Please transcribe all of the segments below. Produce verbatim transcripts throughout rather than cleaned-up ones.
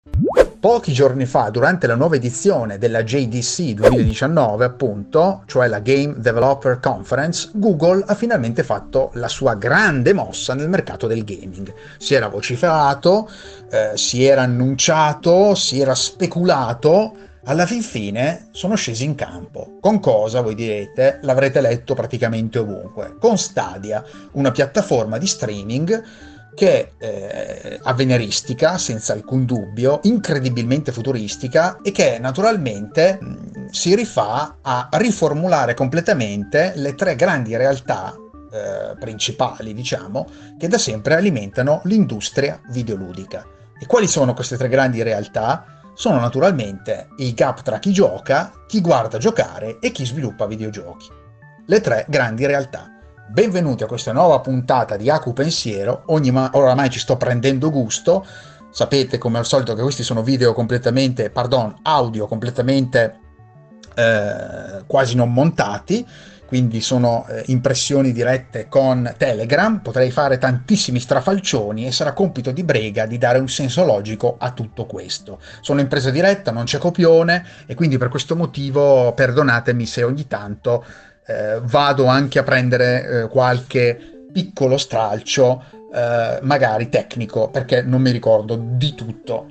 Pochi giorni fa, durante la nuova edizione della J D C duemiladiciannove, appunto, cioè la Game Developer Conference, Google ha finalmente fatto la sua grande mossa nel mercato del gaming. Si era vociferato, eh, si era annunciato, si era speculato, alla fin fine sono scesi in campo. Con cosa, voi direte? L'avrete letto praticamente ovunque. Con Stadia, una piattaforma di streaming che è avveniristica, senza alcun dubbio, incredibilmente futuristica e che naturalmente mh, si rifà a riformulare completamente le tre grandi realtà eh, principali, diciamo, che da sempre alimentano l'industria videoludica. E quali sono queste tre grandi realtà? Sono naturalmente il gap tra chi gioca, chi guarda giocare e chi sviluppa videogiochi. Le tre grandi realtà. Benvenuti a questa nuova puntata di Aku Pensiero. Ogni ma- oramai ci sto prendendo gusto. Sapete come al solito che questi sono video completamente, pardon, audio completamente eh, quasi non montati, quindi sono eh, impressioni dirette con Telegram. Potrei fare tantissimi strafalcioni e sarà compito di Brega di dare un senso logico a tutto questo. Sono in presa diretta, non c'è copione e quindi per questo motivo perdonatemi se ogni tanto Eh, vado anche a prendere eh, qualche piccolo stralcio, eh, magari tecnico, perché non mi ricordo di tutto.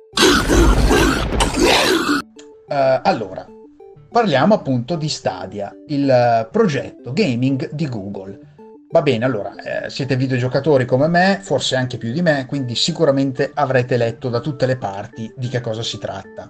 Eh, allora, parliamo appunto di Stadia, il progetto gaming di Google. Va bene, allora, eh, siete videogiocatori come me, forse anche più di me, quindi sicuramente avrete letto da tutte le parti di che cosa si tratta.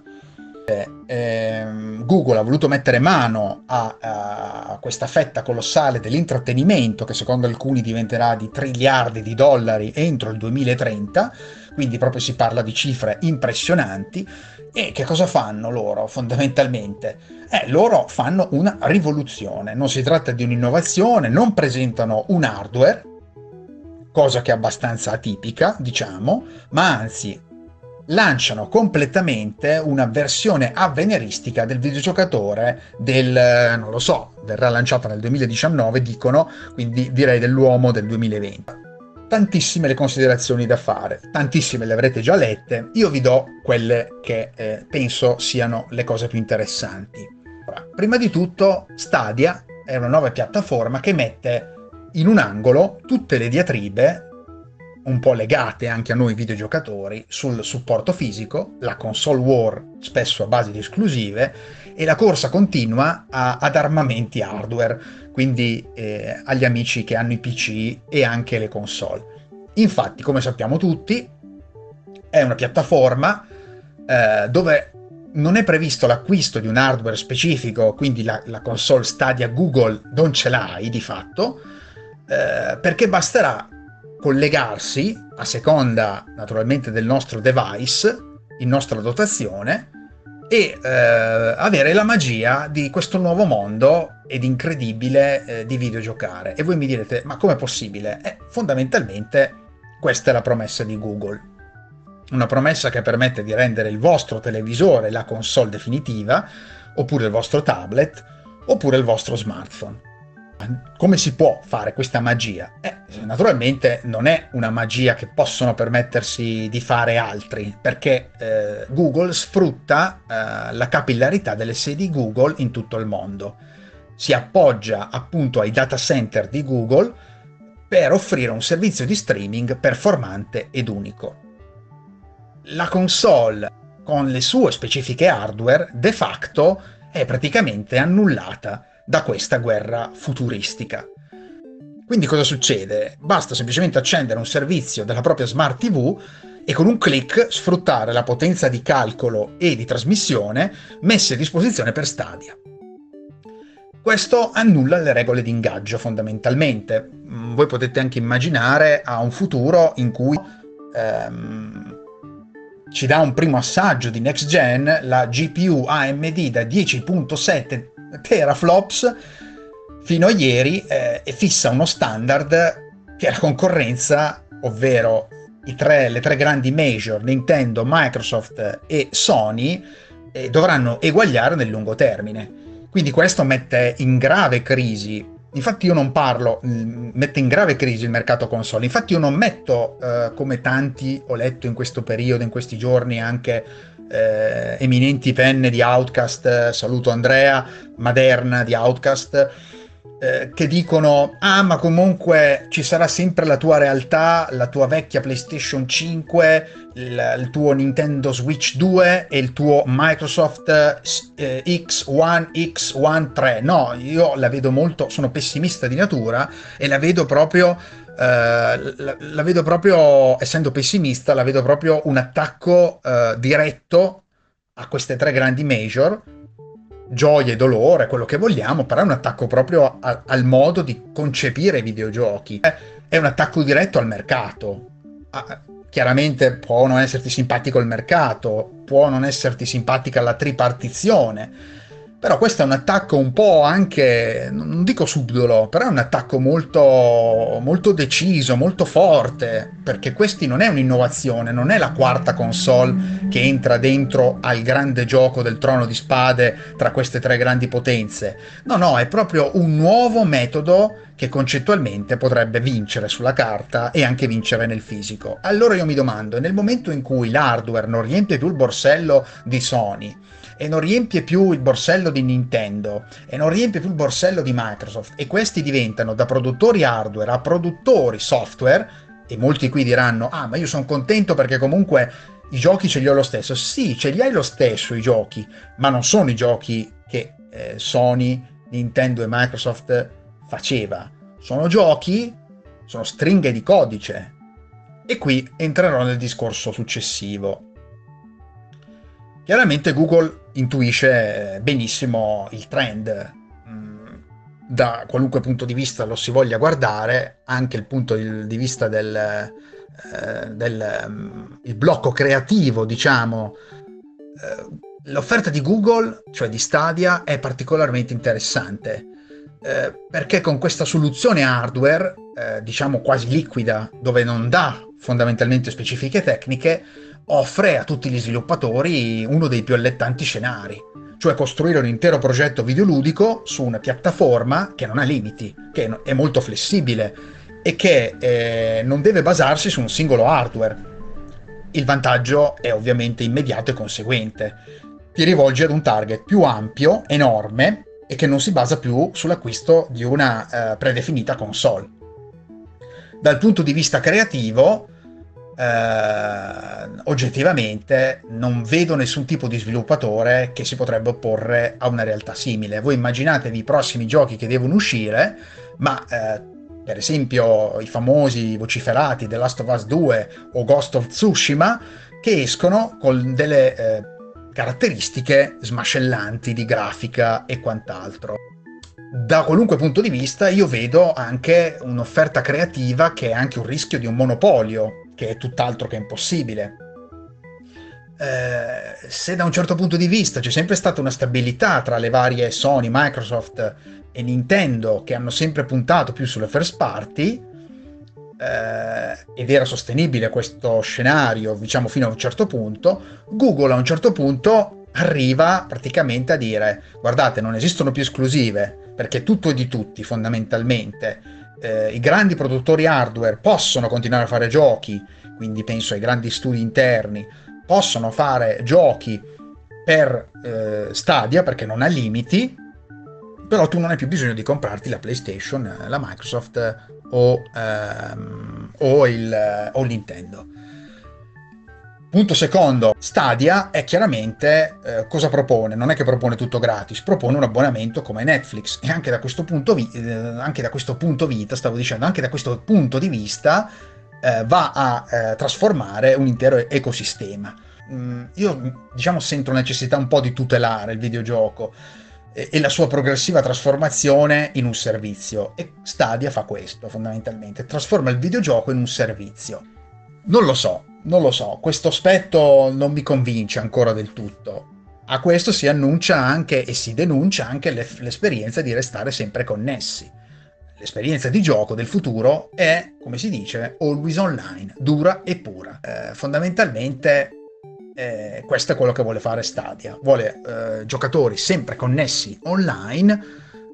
Eh, Google ha voluto mettere mano a, a questa fetta colossale dell'intrattenimento che secondo alcuni diventerà di triliardi di dollari entro il duemilatrenta, quindi proprio si parla di cifre impressionanti. E che cosa fanno loro fondamentalmente? Eh, loro fanno una rivoluzione, non si tratta di un'innovazione, non presentano un hardware, cosa che è abbastanza atipica, diciamo, ma anzi lanciano completamente una versione avveniristica del videogiocatore del, non lo so, verrà lanciata nel duemiladiciannove, dicono, quindi direi dell'uomo del duemilaventi. Tantissime le considerazioni da fare, tantissime le avrete già lette, io vi do quelle che eh, penso siano le cose più interessanti. Prima di tutto, Stadia è una nuova piattaforma che mette in un angolo tutte le diatribe un po' legate anche a noi videogiocatori sul supporto fisico, la console war spesso a base di esclusive e la corsa continua a, ad armamenti hardware, quindi eh, agli amici che hanno i P C e anche le console. Infatti, come sappiamo tutti, è una piattaforma eh, dove non è previsto l'acquisto di un hardware specifico, quindi la, la console Stadia Google non ce l'hai di fatto, eh, perché basterà collegarsi a seconda naturalmente del nostro device in nostra dotazione e eh, avere la magia di questo nuovo mondo ed incredibile eh, di videogiocare. E voi mi direte, ma com'è possibile? Eh, fondamentalmente questa è la promessa di Google, una promessa che permette di rendere il vostro televisore la console definitiva, oppure il vostro tablet, oppure il vostro smartphone. Come si può fare questa magia? Eh, naturalmente non è una magia che possono permettersi di fare altri, perché eh, Google sfrutta eh, la capillarità delle sedi Google in tutto il mondo. Si appoggia appunto ai data center di Google per offrire un servizio di streaming performante ed unico. La console, con le sue specifiche hardware, de facto è praticamente annullata da questa guerra futuristica. Quindi cosa succede? Basta semplicemente accendere un servizio della propria Smart T V e con un click sfruttare la potenza di calcolo e di trasmissione messe a disposizione per Stadia. Questo annulla le regole di ingaggio fondamentalmente. Voi potete anche immaginare a un futuro in cui ehm, ci dà un primo assaggio di next gen la G P U A M D da dieci virgola sette teraflops fino a ieri eh, e fissa uno standard che la concorrenza, ovvero i tre, le tre grandi major Nintendo, Microsoft e Sony, eh, dovranno eguagliare nel lungo termine. Quindi questo mette in grave crisi Infatti io non parlo, mh, mette in grave crisi il mercato console. Infatti io non metto, eh, come tanti ho letto in questo periodo, in questi giorni, anche eh, eminenti penne di Outcast, eh, saluto Andrea, Maderna di Outcast, eh, che dicono: ah, ma comunque ci sarà sempre la tua realtà, la tua vecchia PlayStation cinque, il, il tuo Nintendo Switch due e il tuo Microsoft eh, X One, X One tre. No, io la vedo molto, sono pessimista di natura e la vedo proprio, eh, la, la vedo proprio, essendo pessimista, la vedo proprio un attacco eh, diretto a queste tre grandi major. Gioia e dolore, quello che vogliamo, però è un attacco proprio a- al modo di concepire i videogiochi. È un attacco diretto al mercato. Ah, chiaramente può non esserti simpatico il mercato, può non esserti simpatica la tripartizione, però questo è un attacco un po' anche, non dico subdolo, però è un attacco molto, molto deciso, molto forte, perché questi non è un'innovazione, non è la quarta console che entra dentro al grande gioco del trono di spade tra queste tre grandi potenze. No, no, è proprio un nuovo metodo che concettualmente potrebbe vincere sulla carta e anche vincere nel fisico. Allora io mi domando, nel momento in cui l'hardware non riempie più il borsello di Sony e non riempie più il borsello di Nintendo e non riempie più il borsello di Microsoft, e questi diventano da produttori hardware a produttori software, e molti qui diranno: ah, ma io sono contento perché comunque i giochi ce li ho lo stesso. Sì, ce li hai lo stesso i giochi, ma non sono i giochi che eh, Sony, Nintendo e Microsoft faceva. Sono giochi, sono stringhe di codice. E qui entrerò nel discorso successivo. Chiaramente Google intuisce benissimo il trend, da qualunque punto di vista lo si voglia guardare, anche il punto di vista del, eh, del um, il blocco creativo, diciamo. Eh, l'offerta di Google, cioè di Stadia, è particolarmente interessante, eh, perché con questa soluzione hardware, eh, diciamo quasi liquida, dove non dà fondamentalmente specifiche tecniche, offre a tutti gli sviluppatori uno dei più allettanti scenari, cioè costruire un intero progetto videoludico su una piattaforma che non ha limiti, che è molto flessibile e che eh, non deve basarsi su un singolo hardware. Il vantaggio è ovviamente immediato e conseguente. Ti rivolgi ad un target più ampio, enorme, e che non si basa più sull'acquisto di una eh, predefinita console. Dal punto di vista creativo, eh, oggettivamente non vedo nessun tipo di sviluppatore che si potrebbe opporre a una realtà simile. Voi immaginatevi i prossimi giochi che devono uscire, ma eh, per esempio i famosi vociferati The Last of Us due o Ghost of Tsushima, che escono con delle eh, caratteristiche smascellanti di grafica e quant'altro. Da qualunque punto di vista io vedo anche un'offerta creativa che è anche un rischio di un monopolio, che è tutt'altro che impossibile. Eh, se da un certo punto di vista c'è sempre stata una stabilità tra le varie Sony, Microsoft e Nintendo, che hanno sempre puntato più sulle first party, eh, ed era sostenibile questo scenario, diciamo, fino a un certo punto, Google a un certo punto arriva praticamente a dire: guardate, non esistono più esclusive, perché tutto è di tutti fondamentalmente. Eh, i grandi produttori hardware possono continuare a fare giochi, quindi penso ai grandi studi interni, possono fare giochi per eh, Stadia perché non ha limiti, però tu non hai più bisogno di comprarti la PlayStation, la Microsoft o, ehm, o il o Nintendo. Punto secondo, Stadia è chiaramente eh, cosa propone? Non è che propone tutto gratis, propone un abbonamento come Netflix, e anche da questo punto, vi- eh, anche da questo punto vita, stavo dicendo, anche da questo punto di vista eh, va a eh, trasformare un intero ecosistema. Mm, io, diciamo, sento necessità un po' di tutelare il videogioco e, e la sua progressiva trasformazione in un servizio, e Stadia fa questo fondamentalmente, trasforma il videogioco in un servizio. Non lo so, non lo so, questo aspetto non mi convince ancora del tutto. A questo si annuncia anche e si denuncia anche l'e- l'esperienza di restare sempre connessi. L'esperienza di gioco del futuro è, come si dice, always online, dura e pura. Eh, fondamentalmente eh, questo è quello che vuole fare Stadia. Vuole eh, giocatori sempre connessi online,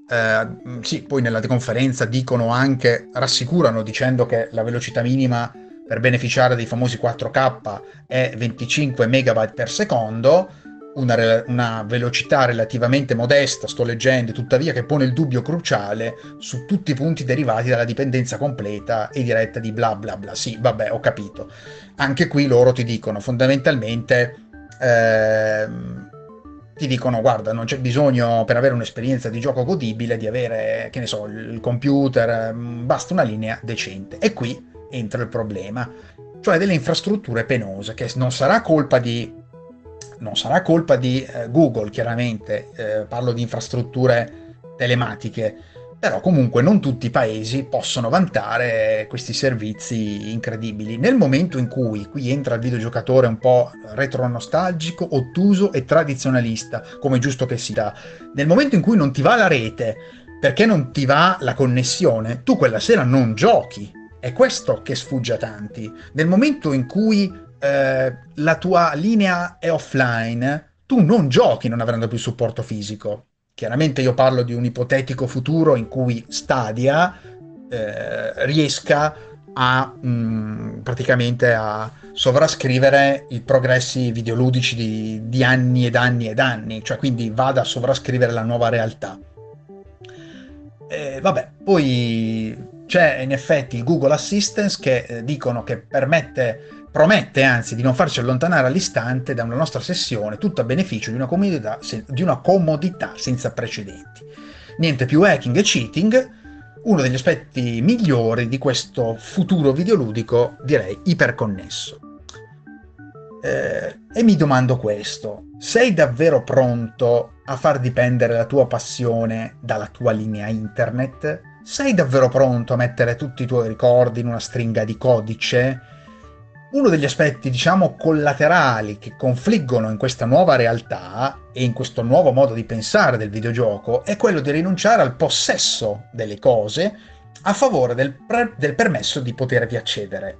Eh, sì, poi nella conferenza dicono anche, rassicurano dicendo che la velocità minima per beneficiare dei famosi quattro K è venticinque megabyte per secondo, una, re- una velocità relativamente modesta, sto leggendo, tuttavia che pone il dubbio cruciale su tutti i punti derivati dalla dipendenza completa e diretta di bla bla bla. Sì, vabbè, ho capito. Anche qui loro ti dicono fondamentalmente, ehm, ti dicono, guarda, non c'è bisogno per avere un'esperienza di gioco godibile di avere, che ne so, il computer, ehm, basta una linea decente. E qui entra il problema, cioè delle infrastrutture penose, che non sarà colpa di, non sarà colpa di eh, Google, chiaramente, eh, parlo di infrastrutture telematiche, però comunque non tutti i paesi possono vantare questi servizi incredibili. Nel momento in cui qui entra il videogiocatore un po' retronostalgico, ottuso e tradizionalista, come è giusto che sia, nel momento in cui non ti va la rete, perché non ti va la connessione, tu quella sera non giochi. È questo che sfugge a tanti. Nel momento in cui eh, la tua linea è offline, tu non giochi non avendo più supporto fisico. Chiaramente io parlo di un ipotetico futuro in cui Stadia eh, riesca a mh, praticamente a sovrascrivere i progressi videoludici di, di anni ed anni ed anni, cioè quindi vada a sovrascrivere la nuova realtà. Eh, vabbè, poi c'è in effetti il Google Assistant che eh, dicono che permette, promette anzi di non farci allontanare all'istante da una nostra sessione, tutto a beneficio di una comodità, se- di una comodità senza precedenti. Niente più hacking e cheating, uno degli aspetti migliori di questo futuro videoludico, direi iperconnesso. Eh, e mi domando questo, sei davvero pronto a far dipendere la tua passione dalla tua linea internet? Sei davvero pronto a mettere tutti i tuoi ricordi in una stringa di codice? Uno degli aspetti, diciamo, collaterali che confliggono in questa nuova realtà e in questo nuovo modo di pensare del videogioco è quello di rinunciare al possesso delle cose a favore del, pre- del permesso di potervi accedere.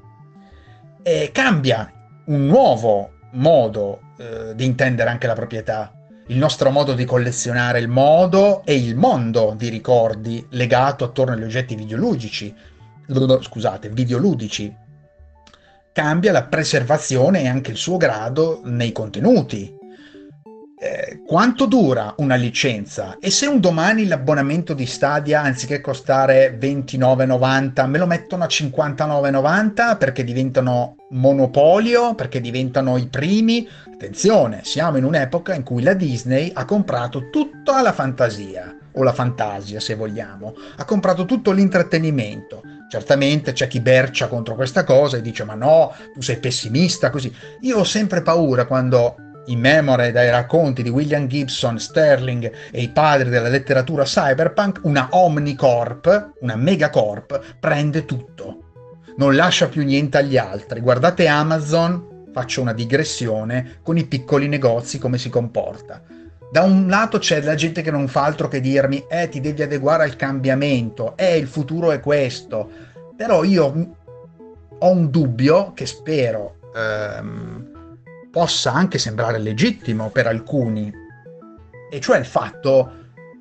E cambia un nuovo modo eh, di intendere anche la proprietà, il nostro modo di collezionare il modo e il mondo di ricordi legato attorno agli oggetti videoludici, scusate, videoludici. Cambia la preservazione e anche il suo grado nei contenuti. Eh, quanto dura una licenza? E se un domani l'abbonamento di Stadia, anziché costare ventinove e novanta, me lo mettono a cinquantanove e novanta perché diventano monopolio, perché diventano i primi? Attenzione, siamo in un'epoca in cui la Disney ha comprato tutta la fantasia, o la fantasia se vogliamo, ha comprato tutto l'intrattenimento. Certamente c'è chi bercia contro questa cosa e dice ma no, tu sei pessimista così. Io ho sempre paura quando, in memoria dai racconti di William Gibson, Sterling e i padri della letteratura cyberpunk, una Omnicorp, una megacorp, prende tutto. Non lascia più niente agli altri. Guardate Amazon, faccio una digressione, con i piccoli negozi come si comporta. Da un lato c'è la gente che non fa altro che dirmi eh ti devi adeguare al cambiamento, eh il futuro è questo, però io ho un dubbio che spero ehm, possa anche sembrare legittimo per alcuni, e cioè il fatto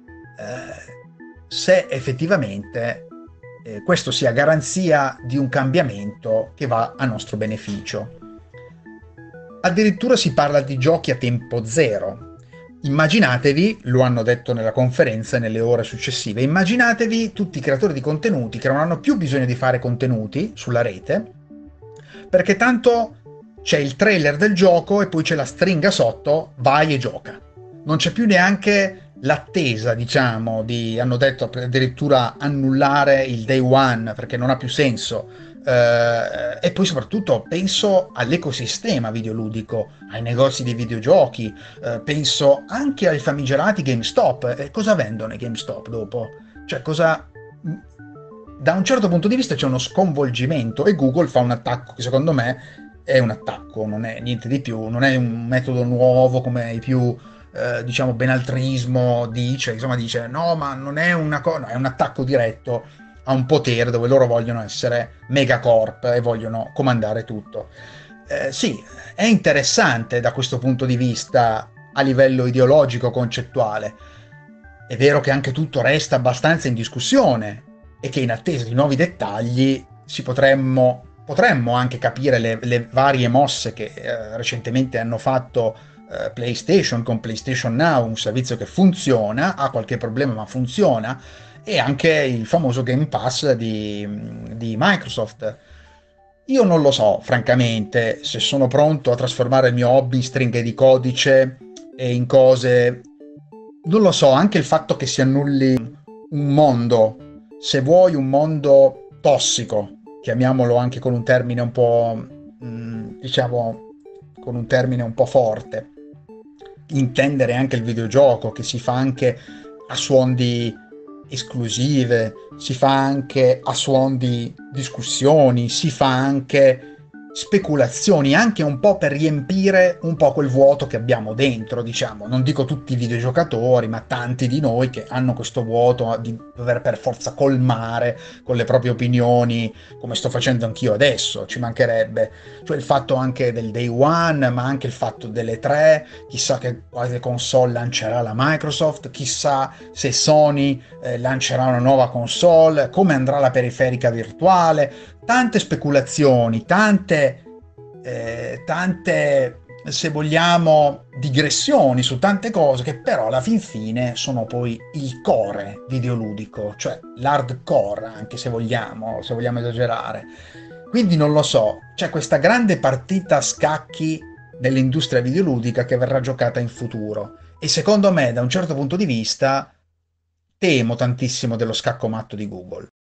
eh, se effettivamente eh, questo sia garanzia di un cambiamento che va a nostro beneficio. Addirittura si parla di giochi a tempo zero. Immaginatevi, lo hanno detto nella conferenza e nelle ore successive, immaginatevi tutti i creatori di contenuti che non hanno più bisogno di fare contenuti sulla rete, perché tanto c'è il trailer del gioco e poi c'è la stringa sotto, vai e gioca. Non c'è più neanche l'attesa, diciamo, di, hanno detto addirittura annullare il day one perché non ha più senso. Uh, e poi soprattutto penso all'ecosistema videoludico, ai negozi di videogiochi, uh, penso anche ai famigerati GameStop. E cosa vendono i GameStop dopo? Cioè cosa... Da un certo punto di vista c'è uno sconvolgimento e Google fa un attacco che secondo me è un attacco, non è niente di più, non è un metodo nuovo come i più eh, diciamo benaltrismo dice, insomma dice no ma non è una cosa, no, è un attacco diretto a un potere dove loro vogliono essere megacorp e vogliono comandare tutto. Eh, sì, è interessante da questo punto di vista a livello ideologico concettuale, È vero che anche tutto resta abbastanza in discussione e che in attesa di nuovi dettagli si potremmo, potremmo anche capire le, le varie mosse che eh, recentemente hanno fatto eh, PlayStation con PlayStation Now, un servizio che funziona, ha qualche problema ma funziona, e anche il famoso Game Pass di, di Microsoft. Io non lo so, francamente, se sono pronto a trasformare il mio hobby in stringhe di codice e in cose. Non lo so, anche il fatto che si annulli un mondo, se vuoi un mondo tossico, chiamiamolo anche con un termine un po', mh, diciamo, con un termine un po' forte, intendere anche il videogioco che si fa anche a suon di esclusive, si fa anche a suon di discussioni, si fa anche speculazioni, anche un po' per riempire un po' quel vuoto che abbiamo dentro, diciamo. Non dico tutti i videogiocatori, ma tanti di noi che hanno questo vuoto di dover per forza colmare con le proprie opinioni, come sto facendo anch'io adesso, ci mancherebbe. Cioè il fatto anche del day one, ma anche il fatto delle tre, chissà che quale console lancerà la Microsoft, chissà se Sony eh, lancerà una nuova console, come andrà la periferica virtuale, tante speculazioni, tante, eh, tante, se vogliamo, digressioni su tante cose che però alla fin fine sono poi il core videoludico, cioè l'hardcore, anche se vogliamo, se vogliamo esagerare. Quindi non lo so, c'è questa grande partita a scacchi dell'industria videoludica che verrà giocata in futuro e secondo me, da un certo punto di vista, temo tantissimo dello scacco matto di Google.